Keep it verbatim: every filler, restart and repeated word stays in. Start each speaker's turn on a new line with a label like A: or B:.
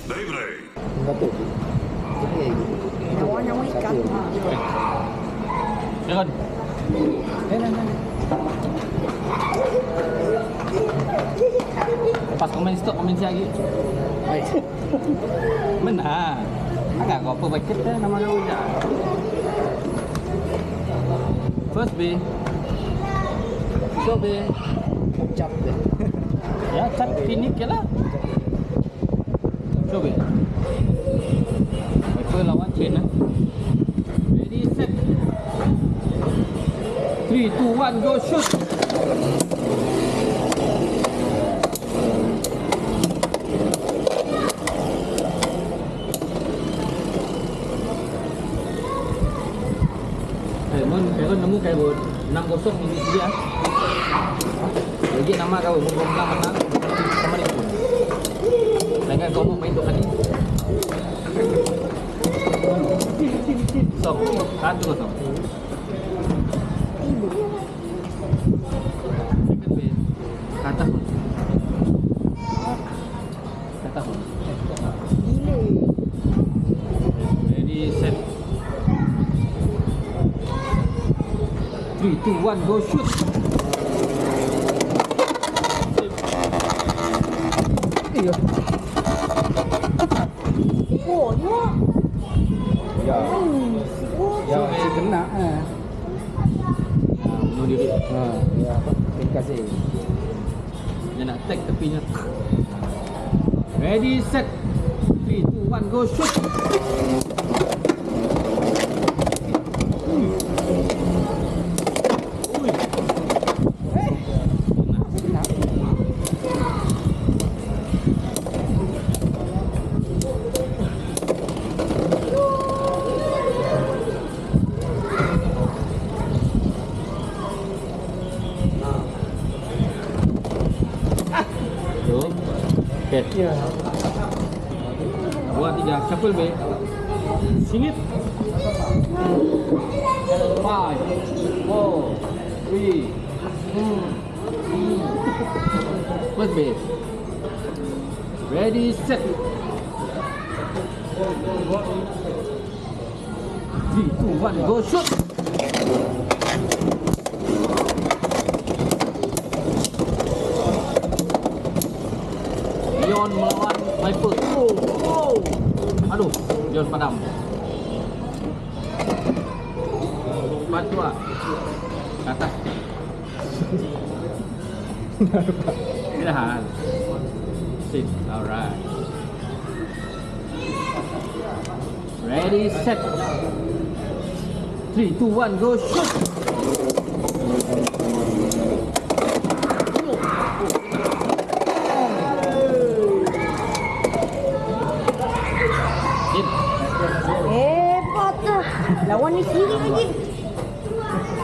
A: Beyblade.
B: Satu.
C: Lawan yang ikan.
D: Jangan. Eh, nah, nah. Lepas komen stop komen lagi. Baik. Benar. Agak kau apa baik kita nama kau je. First B. So B.
B: Cap deh.
D: Ya, cap finish ke lah. So B. Viper lawan chain lah. Ready set. three, two, one, go shoot. Kau nemu kayak buat enam kosong ini dia. Lagi nama kau mau menang menang sama itu. Lagi kau mau main dua kali. Sok satu kosong. Kata pun. Kata pun. Ready set. three, two, one, go shoot.
B: Iya.
C: Oh, ya.
B: Ya. Ya, si kena eh.
D: Bunuh diri.
B: Ha, ya. Terima kasih.
D: Dia nak tag tepinya. Ready set. three, two, one, go shoot.
B: Ya.
D: Dua, tiga, shuffle B. Singit. Five, four, three, two, first B. Ready, set. Three, two, one, go shoot. Leon melawan Viper. Oh, oh. Aduh, Leon padam. Empat dua. Ke atas. Tidak hal. Sit. Alright. Ready, set. Three, two, one, go shoot.
C: Hebat lah. Lawan ni sendiri lagi.